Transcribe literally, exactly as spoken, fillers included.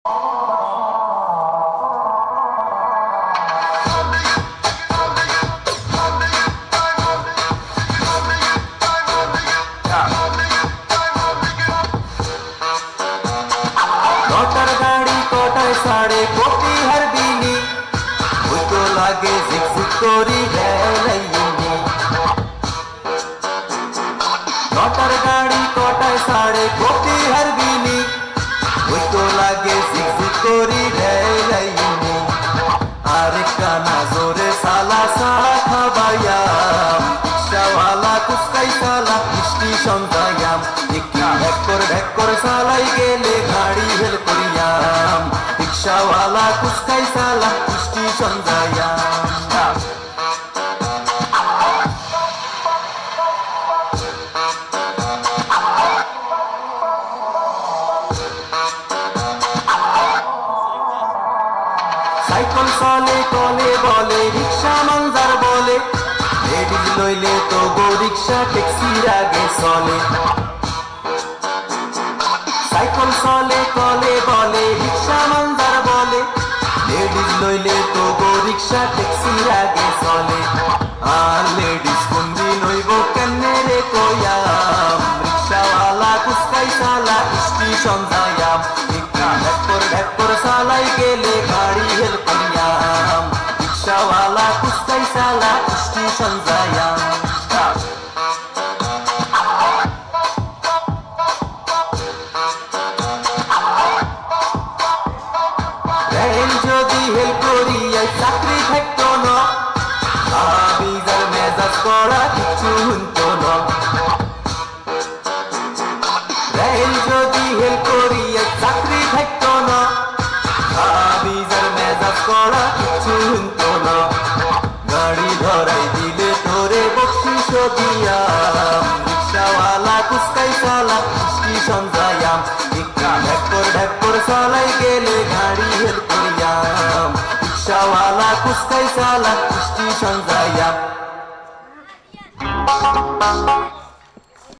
नौकर गाड़ी कोटाय साड़े कोटी हर बीनी उतो लागे जिक जिक कोरी हेलैनी नौकर गाड़ी कोटाय साड़े कोटी हर बीनी उतो लागे जिक जिक कोरी हेलैनी आरे काना जोरे साला साला खाबायाम शावाला कुस्काई साला मिष्टी संजायाम इक्की ढेक्कर ढेक्कर सालाई गेले गाड़ी हेल करियाम रिक्शावाला कुस्काई साला मिष्टी संजायाम साइकल चले कले बोले रिक्शा मंजार बोले लेडीज लइले तो गो रिक्शा टैक्सिर आगे चले साइकल चले कले बोले रिक्शा मंजार बोले लेडीज लइले तो गो रिक्शा टैक्सिर आगे चले আর लेडीज कुंदी नइब केने रे कयाम रिक्शावाला कुस्काई साला स्टेशन जायाम इक्का ढेक्कर ढेक्कर सालाई गेले गाड़ी हेल करियाम रिक्शावाला कुस्काई साला स्टेशन जायाम रेल যদি হেল করিয়া চাকরি থাকতো না আবিজার মেজাজ করা কিছু হতো না রেল যদি হেল করিয়া চাকরি থাকতো না আবিজার মেজাজ করা কিছু হতো না গাড়ি ধরাই দিলে তোরে বকশিশ দিয়াম রিক্সাওয়ালা কুস্কাই চালা স্টেশন যায়াম ইক্কা ঢেক্কর ঢেক্কর চালাই গেলে গাড়ি হেল করিয়াম রিক্সাওয়ালা কুস্কাই চালা স্টেশন যায়াম